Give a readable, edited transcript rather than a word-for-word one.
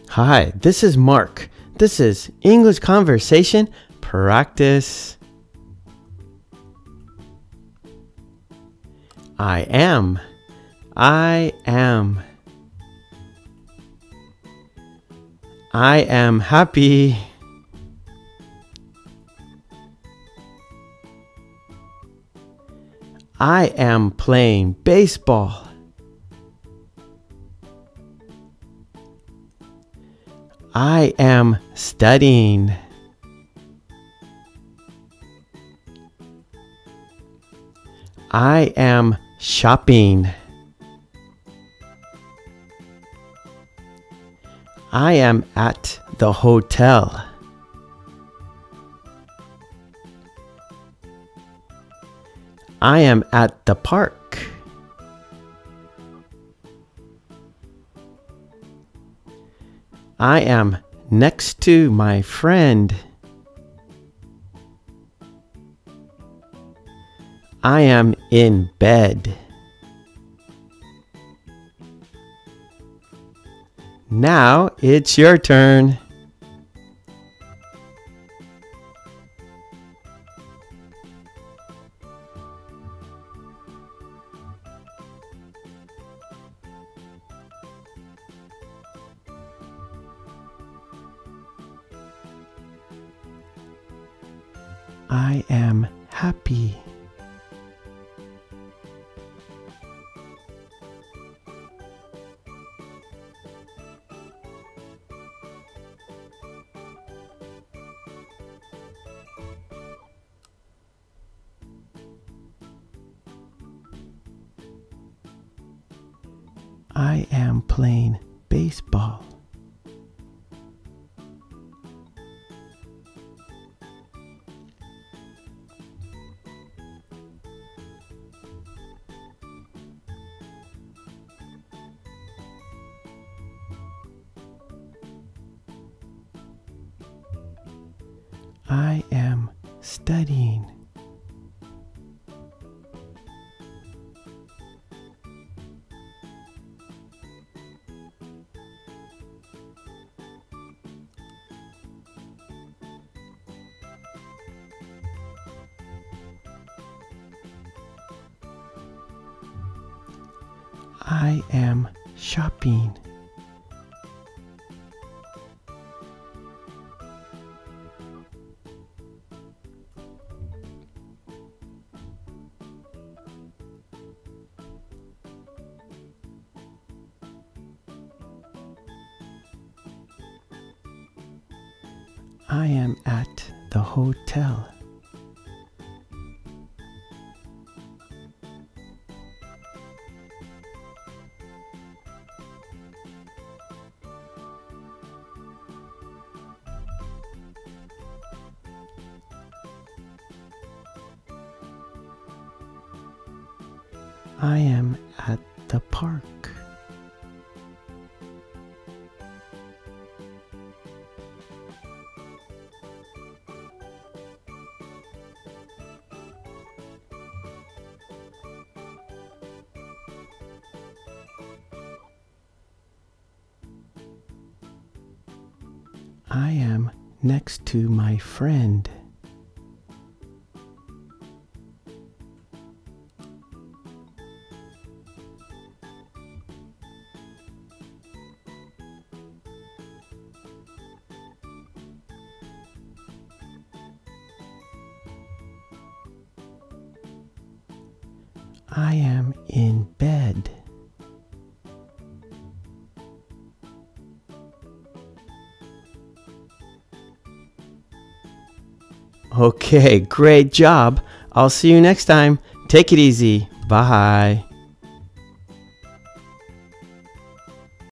Hi, this is Mark. This is English Conversation Practice. I am. I am. I am happy. I am playing baseball. I am studying. I am shopping. I am at the hotel. I am at the park. I am next to my friend. I am in bed. Now it's your turn. I am happy. I am playing baseball. I am studying. I am shopping. I am at the hotel. I am at the park. I am next to my friend. I am in bed. Okay, great job. I'll see you next time. Take it easy. Bye.